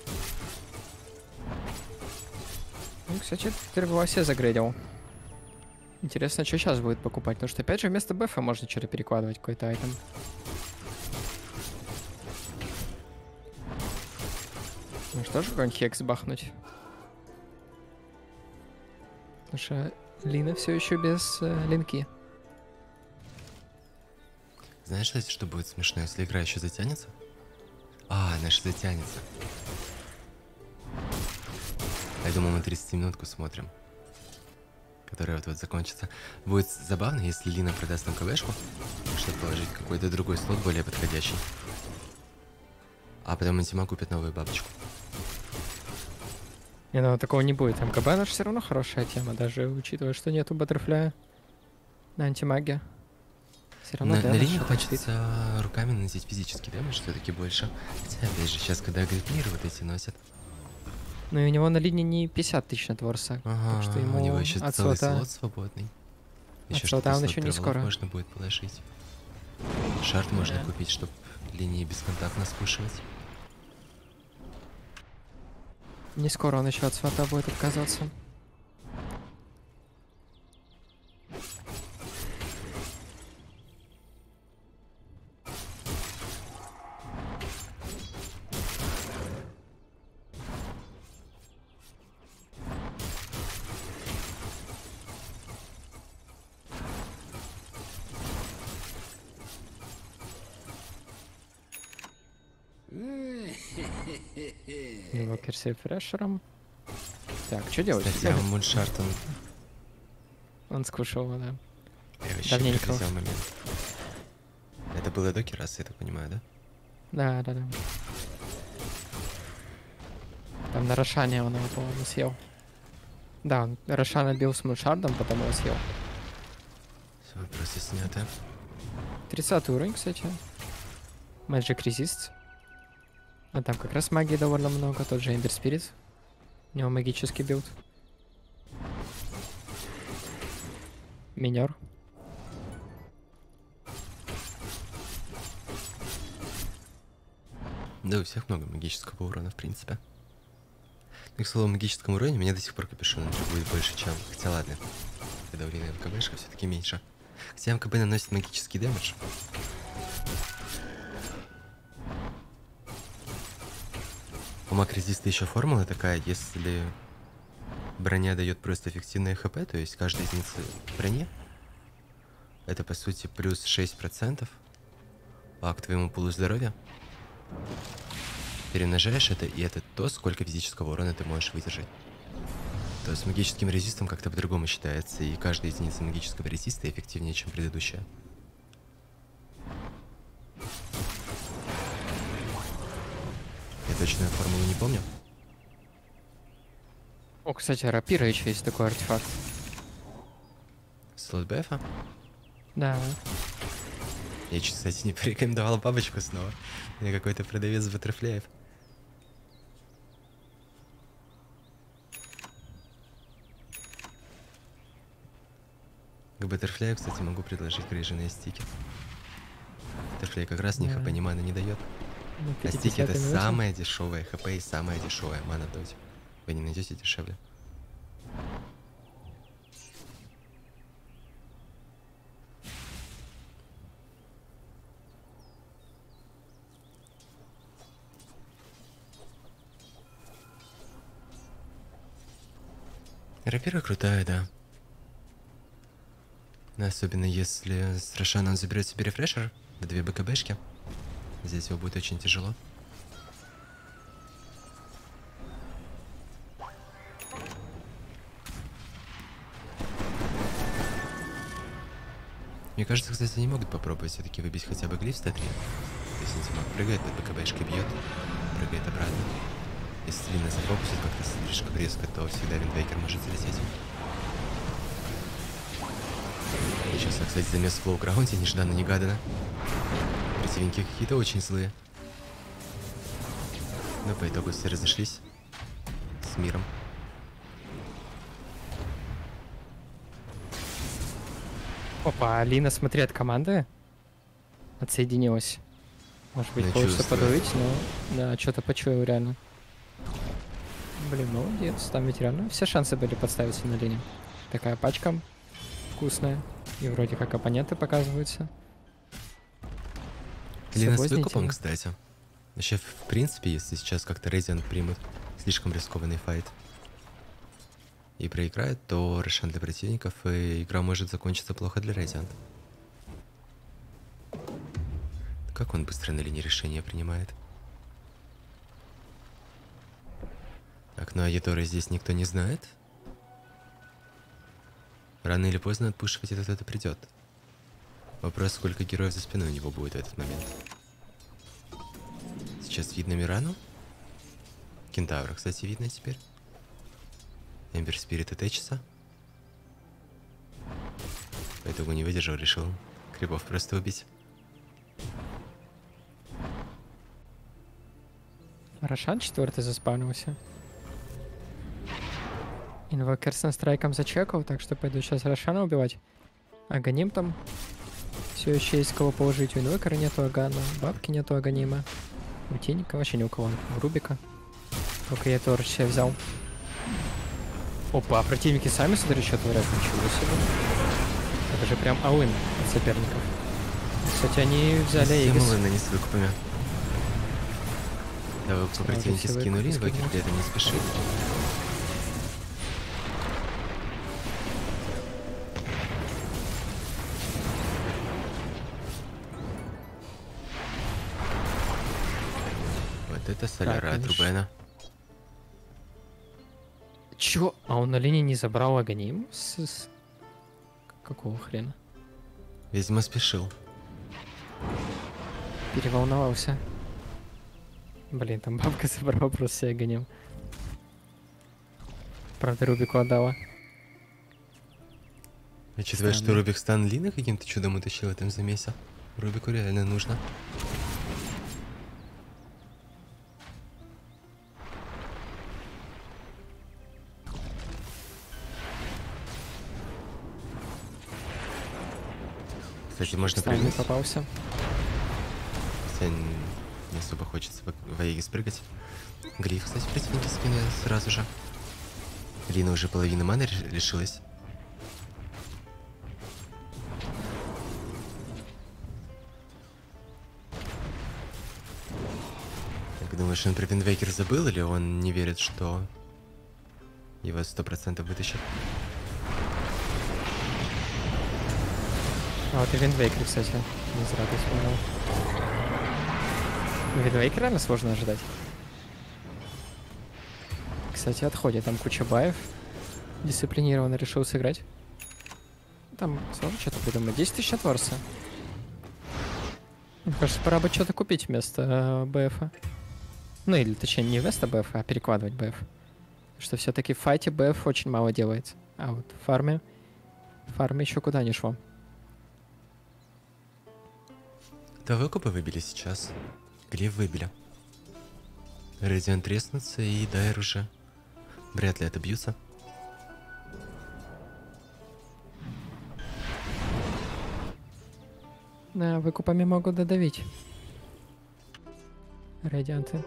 Ну, кстати, Тервуасе загрейдил. Интересно, что сейчас будет покупать, потому что опять же вместо БФа можно что-то перекладывать, какой-то айтем. Ну что же, какой-нибудь хекс бахнуть? Потому что Лина все еще без линки. Знаешь, кстати, что будет смешно, если игра еще затянется? А, она же затянется. Я думал, мы 30-минутку смотрим, которая вот закончится. Будет забавно, если Лина продаст нам КВшку, чтобы положить какой-то другой слот, более подходящий. А потом Антима купит новую бабочку. Не, ну такого не будет. МКБ она же все равно хорошая тема, даже учитывая, что нету баттерфляя на антимаге. Все равно На дэмэдж линии хватит. хочется руками наносить физический дэмэдж все-таки больше. Хотя, опять же, сейчас, когда агрегиры вот эти носят. Ну и у него на линии не 50 тысяч на творца. Ага, так что ему у него еще от целый слота... слот свободный. Еще От слота он что-то еще не скоро. можно будет положить. Шарт можно купить, чтобы линии бесконтактно спушивать. Не скоро он еще от слота будет отказываться. Его керси фрешером. Так, что делать? Кстати, а Муншарт, Он скушал его, да. я вообще Давненько. пропустил момент. Это было до Кираса, я так понимаю, да? Да, да, да. Там на Рошане он его, по-моему, съел. Да, он Рошан отбил с Муншардом, потом его съел. Все, вопросы сняты. 30 уровень, кстати. Magic Resist. А там как раз магии довольно много, тот же Ember Spirit. У него магический билд. Минер. Да, у всех много магического урона, в принципе. Ну, к слову, о магическом уроне у меня до сих пор капюшон будет больше, чем... Хотя ладно, когда у Лины МКБшка все-таки меньше. Хотя МКБ наносит магический дэмэдж. У маг-резиста еще формула такая, если броня дает просто эффективное ХП, то есть каждая единица брони, это по сути плюс 6% к твоему пулу здоровья. Перемножаешь это, и это то, сколько физического урона ты можешь выдержать. То есть магическим резистом как-то по-другому считается, и каждая единица магического резиста эффективнее, чем предыдущая. Я точную формулу не помню. О, кстати, рапира еще есть такой артефакт. Слот БФа? Да. Я, кстати, не порекомендовал бабочку снова. У меня какой-то продавец баттерфляев. К баттерфляю, кстати, могу предложить крыженые стики. Баттерфляй как раз ни Да. хп, ни маны не дает. Ну, А стики это 50-й минуте. самая дешевая хп и самая дешевая мана в доте. Вы не найдете дешевле. Рапира крутая, да. Но особенно если с Рошана он заберет себе рефрешер на 2 БКБшки. Здесь его будет очень тяжело. Мне кажется, кстати, они могут попробовать все-таки выбить хотя бы глиф статри. То есть антимаг прыгает, под БКБшкой бьет, прыгает обратно. Если Лина зафокусит как-то слишком резко, то всегда Виндвейкер может залететь. И сейчас, кстати, замес в флоу-граунде, нежданно-негаданно. Противники какие-то очень злые. Но по итогу все разошлись с миром. Опа, Алина, смотри, от команды отсоединилась. Может быть, Я получится чувствую. подавить, но да, что-то почуял реально. Блин, молодец, там ведь реально все шансы были подставиться на линии. Такая пачка вкусная. И вроде как оппоненты показываются. Лина с Соблазнительно. выкупом, кстати. Вообще, в принципе, если сейчас как-то Radiant примут слишком рискованный файт и проиграет, то Рошан для противников, и игра может закончиться плохо для Radiant. Как он быстро на линии решения принимает. Так, ну а Еторы здесь никто не знает. Рано или поздно отпушивать этот кто-то придет. Вопрос, сколько героев за спиной у него будет в этот момент. Сейчас видно Мирану. Кентавра, кстати, видно теперь. Эмбер Спирит отэчится. По итогу не выдержал, решил крипов просто убить. Рошан 4-й заспавнился. Инвокер с настрайком зачекал, так что пойду сейчас Рошана убивать. Аганим там все еще есть кого положить. У Инвокера нету Агана, бабки нету Аганима. У Тиника вообще ни у кого. У Рубика. Только я тоже себе взял. Опа, противники сами, смотри, что творят. Ничего себе. Это же прям аун от соперников. Кстати, они взяли Эгис. Стимулы с выкупами. Да, вы Сразу противники все скинули, выкупы Инвокер скинули. при этом не спешит. Вот это соляра от конечно. Рубена. Чё? А он на линии не забрал Аганим? Какого хрена? Видимо, спешил. Переволновался. Блин, там бабка забрала просто себе Аганим. Правда, Рубику отдала. Учитывая, что Странно. Рубик стан Лины каким-то чудом утащил в этом замесе. Рубику реально нужно. Кстати, можно Стан не прыгнуть. попался. Хотя не особо хочется в Аегис прыгать. Глиф, кстати, противники скинули сразу же. Лина уже половина маны лишилась. Как думаешь, он про Виндвейкер забыл, или он не верит, что его 100% вытащат? А вот и Виндвейкер, кстати, не зря ты вспомнил. Виндвейкер реально сложно ожидать. Кстати, отходит. Там куча баев. Дисциплинированно решил сыграть. Там сложно что-то придумать. 10 тысяч от Варса. Мне кажется, пора бы что-то купить вместо БФа. Ну или точнее не вместо БФа, а перекладывать БФ. Потому что все-таки в файте БФ очень мало делается. А вот в фарме еще куда ни шло. Да, выкупы выбили сейчас. Глиф выбили. Радиант треснутся, и Дайр уже вряд ли отобьются. Да, выкупами могут додавить. Радианты.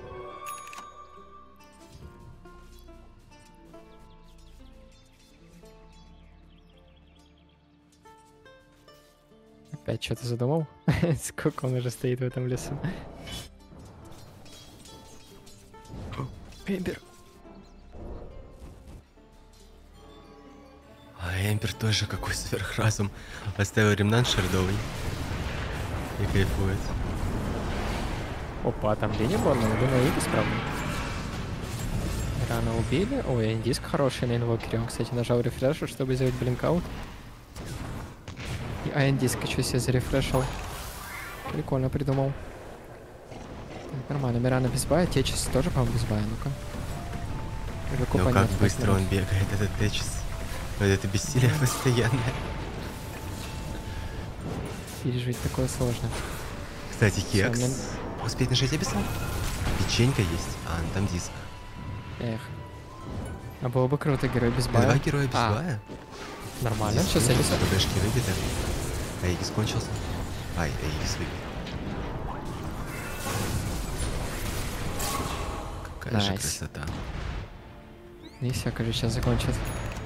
Опять что-то задумал? Сколько он уже стоит в этом лесу? Эмбер. А Эмбер тоже какой сверхразум. Оставил ремнант шардовый. И кайфует. Опа, там линия была, но думаю, Игис, правда. Рано убили. Ой, диск хороший на инвокере. Он, кстати, нажал рефреш, чтобы сделать блинкаут. И Айн-диск еще себе зарефрешил. Прикольно придумал. Так, нормально, Мирана без бая, Течис тоже, по-моему, без бая, ну-ка. Ну как быстро он бегает, этот Течис. Вот это бессилие постоянное. Пережить такое сложно. Кстати, Кекс. Успеть нажать обязательно? Печенька есть. А, там диск. Эх. А было бы круто, герой без бая. Два героя без бая? Нормально, Здесь сейчас Элиса. БДшки выбиты. Аегис кончился. Ай, Аегис выбит. Какая же красота. И все, кажется, сейчас закончит.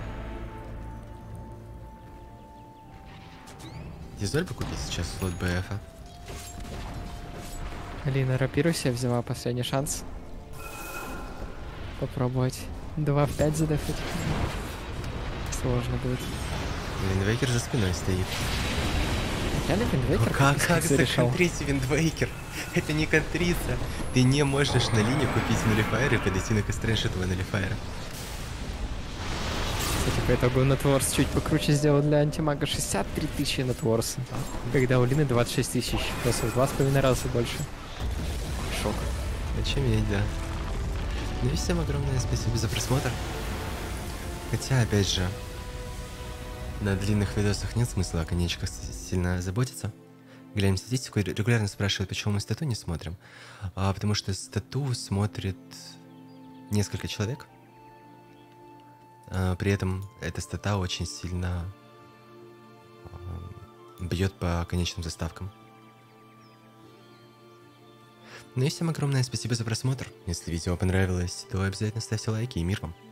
Дизоль бы купить сейчас слот БФа. Алина рапиру себе взяла, последний шанс. Попробовать 2 в 5 задефать. Сложно будет. Виндвейкер за спиной стоит. Реально Виндвейкер? Как законтрить Виндвейкер? Это не контрица. Ты не можешь на линии купить нулифайр и подойти на костренш этого нулифайра. Кстати, по итогу Нетворс чуть покруче сделал для антимага. 63 тысячи Нетворса. Когда у Лины 26 тысяч. Просто в 2,5 раза больше. Шок. Очуметь, да. Ну и всем огромное спасибо за просмотр. Хотя, опять же, на длинных видосах нет смысла о конечках сильно заботиться. Глянем статистику, регулярно спрашивают, почему мы стату не смотрим. Потому что стату смотрит несколько человек. При этом эта стата очень сильно бьет по конечным заставкам. Ну и всем огромное спасибо за просмотр. Если видео понравилось, то обязательно ставьте лайки и мир вам.